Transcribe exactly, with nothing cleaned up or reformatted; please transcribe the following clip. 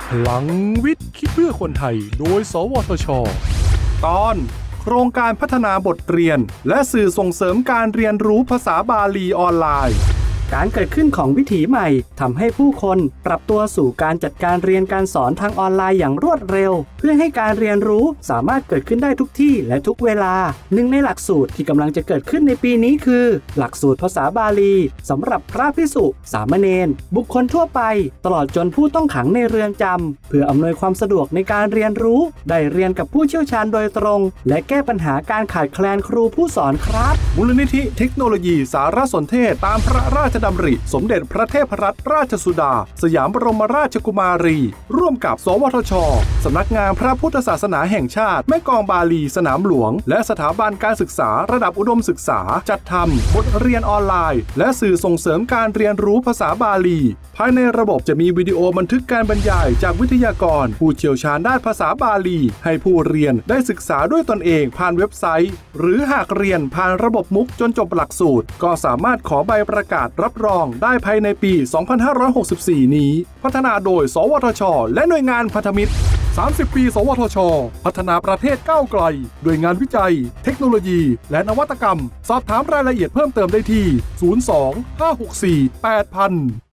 พลังวิทย์คิดเพื่อคนไทยโดยสวทช.ตอนโครงการพัฒนาบทเรียนและสื่อส่งเสริมการเรียนรู้ภาษาบาลีออนไลน์การเกิดขึ้นของวิถีใหม่ทำให้ผู้คนปรับตัวสู่การจัดการเรียนการสอนทางออนไลน์อย่างรวดเร็วเพื่อให้การเรียนรู้สามารถเกิดขึ้นได้ทุกที่และทุกเวลาหนึ่งในหลักสูตรที่กำลังจะเกิดขึ้นในปีนี้คือหลักสูตรภาษาบาลีสำหรับพระภิกษุสามเณรบุคคลทั่วไปตลอดจนผู้ต้องขังในเรือนจำเพื่ออำนวยความสะดวกในการเรียนรู้ได้เรียนกับผู้เชี่ยวชาญโดยตรงและแก้ปัญหาการขาดแคลนครูผู้สอนครับมูลนิธิเทคโนโลยีสารสนเทศตามพระราชดำริสมเด็จพระเทพรัตนราชสุดาสยามบรมราชกุมารีร่วมกับสวทช.สำนักงานพระพุทธศาสนาแห่งชาติแม่กลองบาลีสนามหลวงและสถาบันการศึกษาระดับอุดมศึกษาจัดทำบทเรียนออนไลน์และสื่อส่งเสริมการเรียนรู้ภาษาบาลีภายในระบบจะมีวิดีโอบันทึกการบรรยายจากวิทยากรผู้เชี่ยวชาญด้านภาษาบาลีให้ผู้เรียนได้ศึกษาด้วยตนเองผ่านเว็บไซต์หรือหากเรียนผ่านระบบมุกจนจบหลักสูตรก็สามารถขอใบประกาศรับรองได้ภายในปี สองพันห้าร้อยหกสิบสี่ นี้พัฒนาโดยสวทช.และหน่วยงานพันธมิตรสามสิบ ปีสวทช.พัฒนาประเทศก้าวไกลด้วยงานวิจัยเทคโนโลยีและนวัตกรรมสอบถามรายละเอียดเพิ่มเติมได้ที่ศูนย์ สอง ห้า หก สี่ แปด ศูนย์ ศูนย์